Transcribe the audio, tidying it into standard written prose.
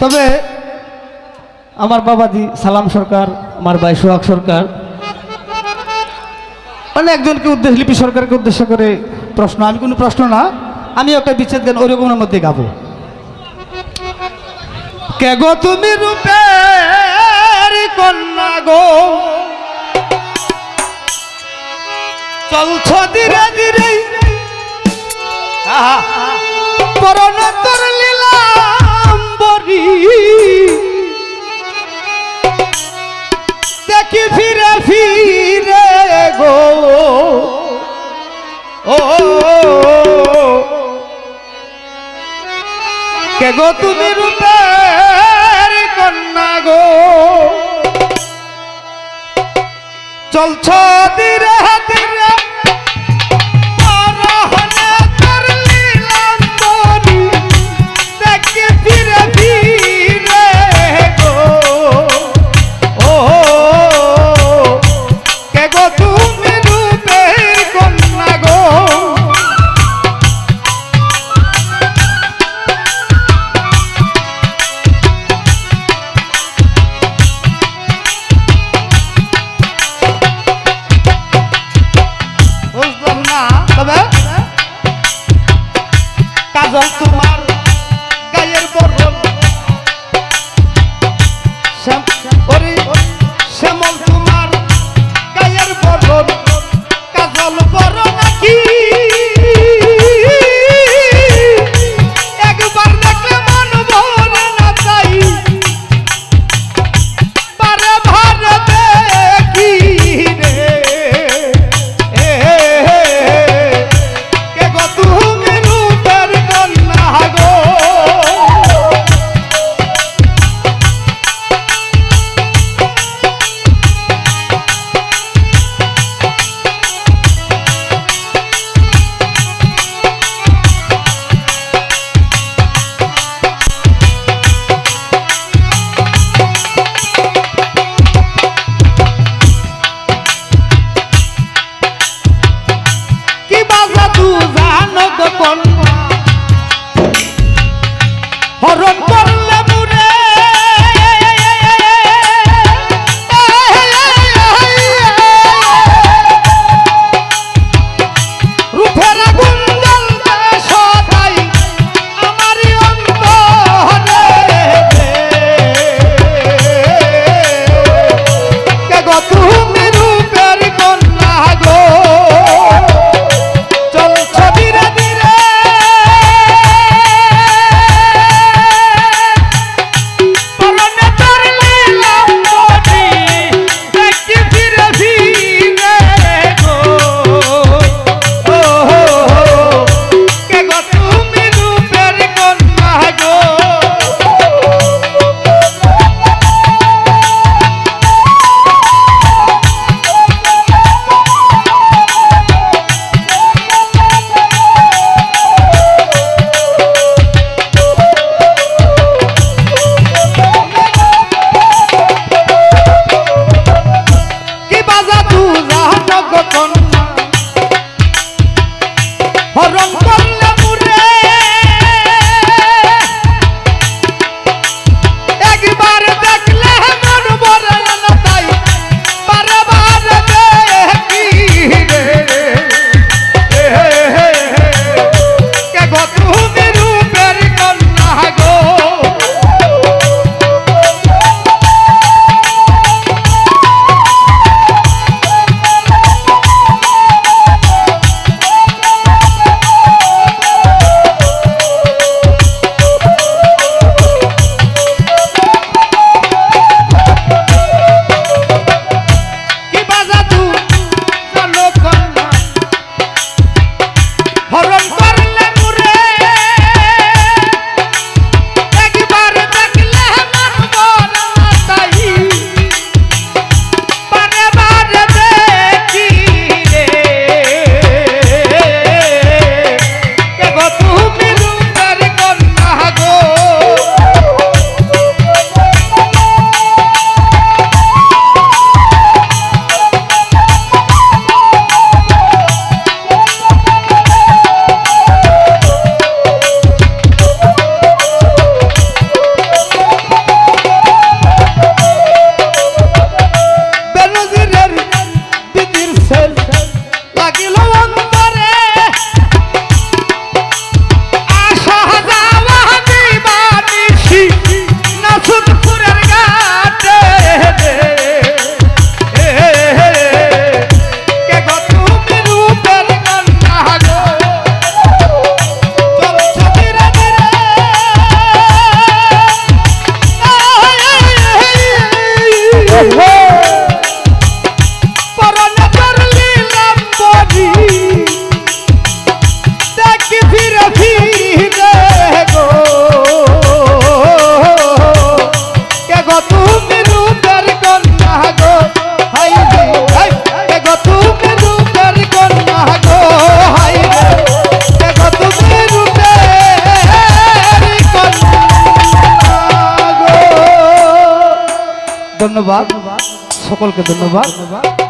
তবে আমার বাবাজি সালাম সরকার, আমার ভাই সোহাগ সরকার, মানে একজনকে উদ্দেশ্য, লিপি সরকারকে উদ্দেশ্য করে প্রশ্ন, আমি কোনো প্রশ্ন না, আমি একটা বিচ্ছেদ গান ওই রকমের মধ্যে গাবো। কে গো তুমি রূপের কন্যা গো, চলছ ধীরে ধীরে পরন তোর লীলাম্বরী, দেখি ফিরে ফিরে গো ও কে গো তুমি রূপের কন্যা গো, চলছ ধীরে ধীরে পরনে তোর লীলাম্বরী, দেখি ফিরে ফিরে গো ও কে গো তুমি রূপের কন্যা গো। বুঝলাম না, তবে কাজল তোমার গায়ের বরণ, শ্যামল তোমার গায়ের বরণ, কাজল বড় নাকি একবার দেখলে মন ভরে না চাই, বারে ভারে দেখি রে কে গো তুমি রূপের কন্যা গো। ধন্যবাদ, সকলকে ধন্যবাদ।